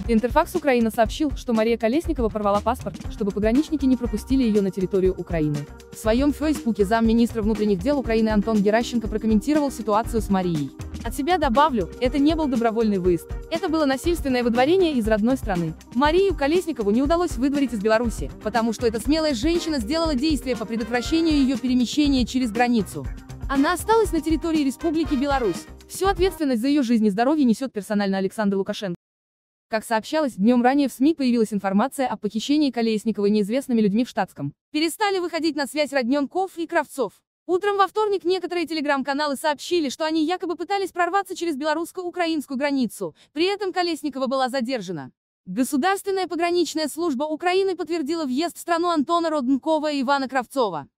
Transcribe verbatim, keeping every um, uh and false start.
Интерфакс Украина сообщил, что Мария Колесникова порвала паспорт, чтобы пограничники не пропустили ее на территорию Украины. В своем фейсбуке замминистра внутренних дел Украины Антон Геращенко прокомментировал ситуацию с Марией. От себя добавлю, это не был добровольный выезд. Это было насильственное выдворение из родной страны. Марию Колесникову не удалось выдворить из Беларуси, потому что эта смелая женщина сделала действия по предотвращению ее перемещения через границу. Она осталась на территории Республики Беларусь. Всю ответственность за ее жизнь и здоровье несет персонально Александр Лукашенко. Как сообщалось, днем ранее в СМИ появилась информация о похищении Колесниковой неизвестными людьми в штатском. Перестали выходить на связь Родненков и Кравцов. Утром во вторник некоторые телеграм-каналы сообщили, что они якобы пытались прорваться через белорусско-украинскую границу, при этом Колесникова была задержана. Государственная пограничная служба Украины подтвердила въезд в страну Антона Родненкова и Ивана Кравцова.